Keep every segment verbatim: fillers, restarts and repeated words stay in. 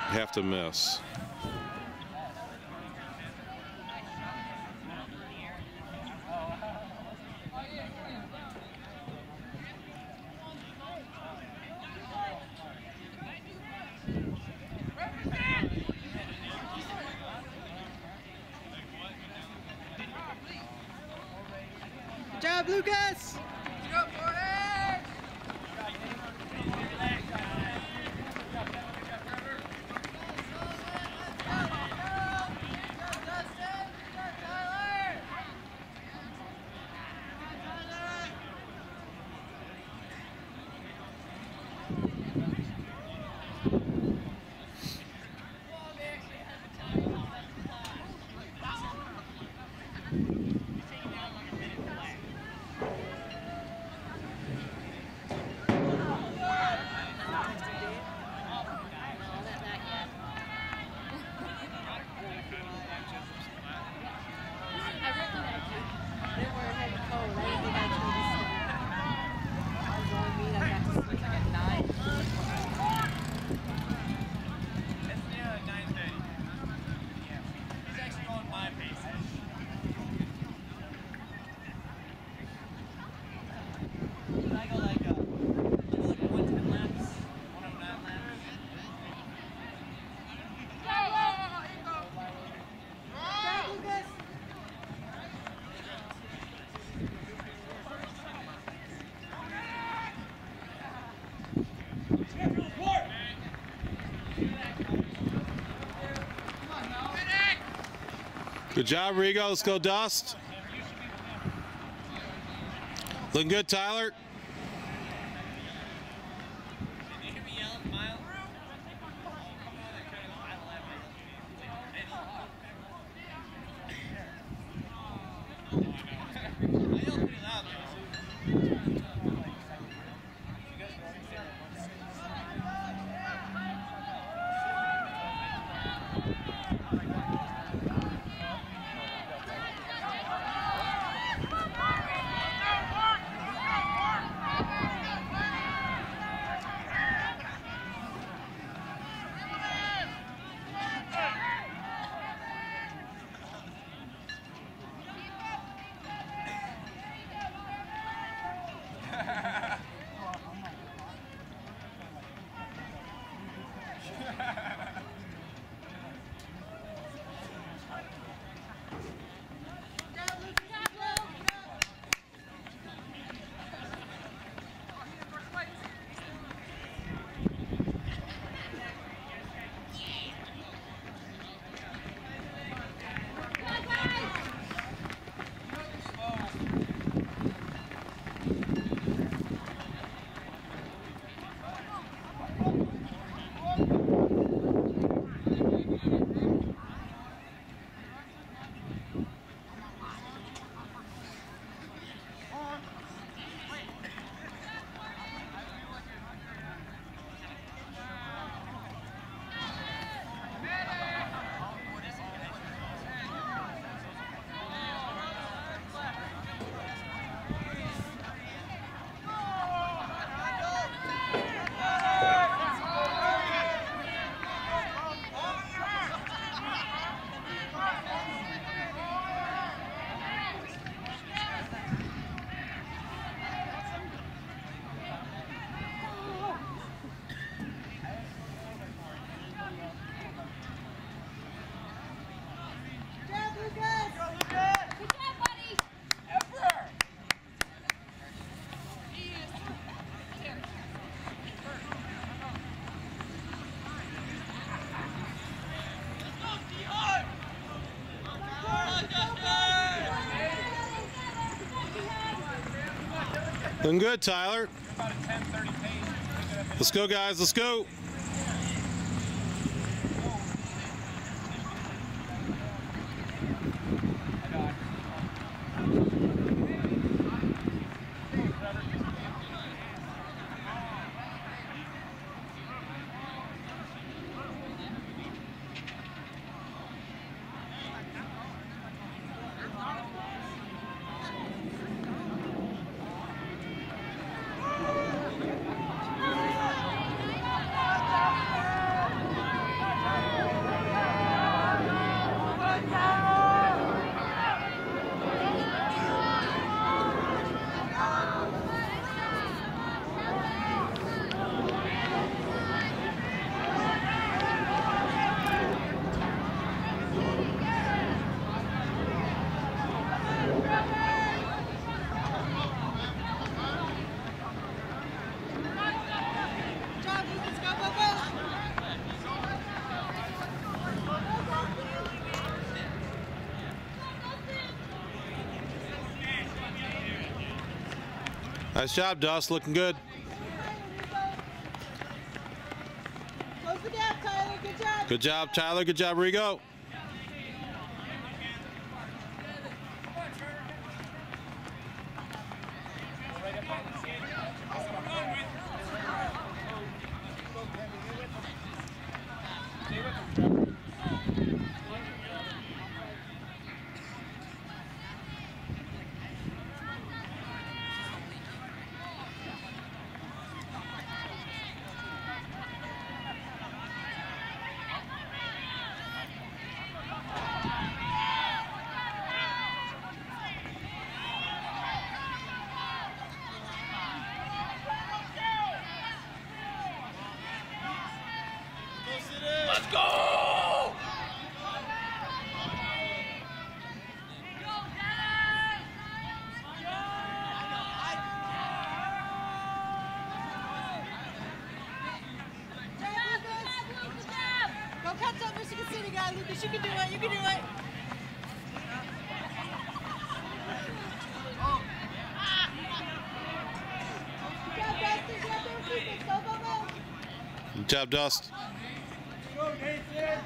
have to miss. Good job, Lucas! Good job, Rigo. Let's go, Dust. Looking good, Tyler. Looking good, Tyler. Let's go, guys. Let's go. Nice job, Dust. Looking good. Close the gap, Tyler. Good job. Good job, Tyler. Good job, Rigo. Let's go! Go catch up, Michigan City guy, Lucas. You can do it. You can do it. Good job, Dust. Go, Nathan!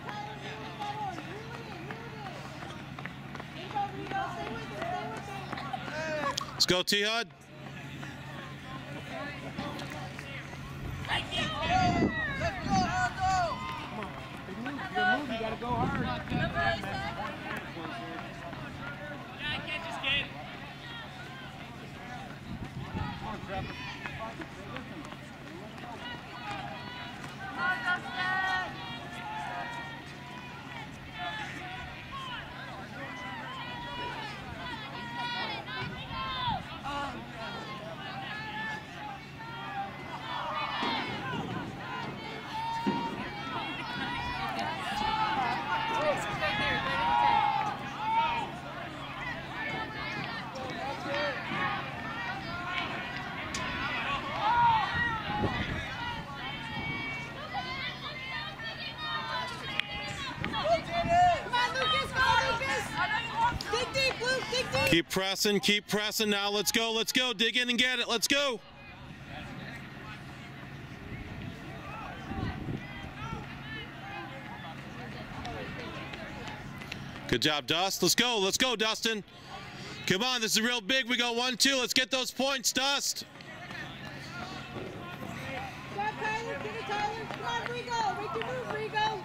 Let's go, T-Hud. Let's go, Aldo! Come on, big move, you gotta go hard. Yeah, I can't just get. Come on, Trevor. Keep pressing, keep pressing now. Let's go, let's go. Dig in and get it. Let's go. Good job, Dust. Let's go, let's go, Dustin. Come on, this is real big. We go one, two. Let's get those points, Dust. Good job, Tyler. Give it, Tyler. Come on, Rigo. Make your move, Rigo.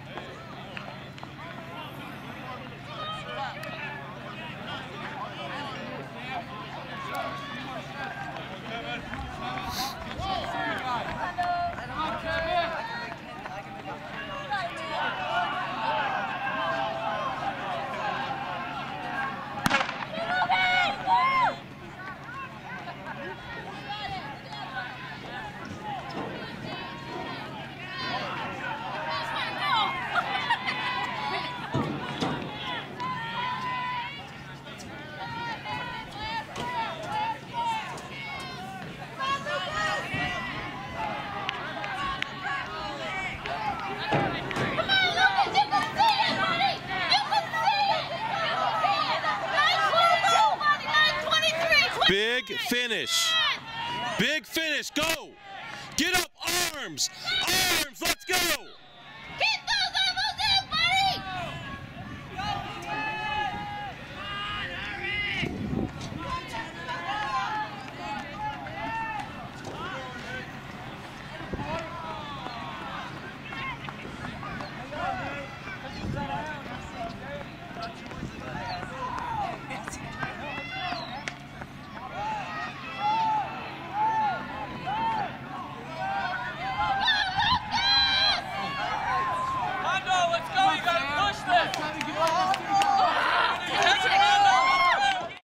Big finish. Big finish. Go. Get up. Arms. Arms. Let's go.